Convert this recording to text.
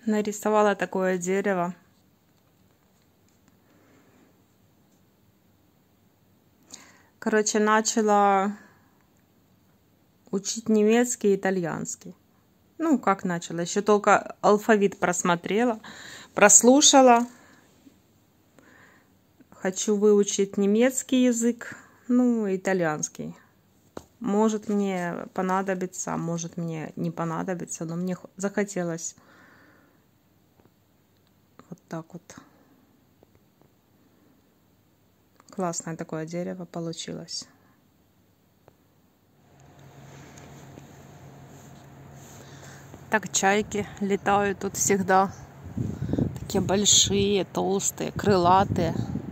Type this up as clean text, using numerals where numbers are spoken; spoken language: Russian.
Нарисовала такое дерево. Короче, начала учить немецкий и итальянский. Ну, как начала? Еще только алфавит просмотрела, прослушала. Хочу выучить немецкий язык, ну, итальянский. Может, мне понадобится, а может, мне не понадобится, но мне захотелось. Вот так вот. Классное такое дерево получилось. Так чайки летают тут всегда. Такие большие, толстые, крылатые.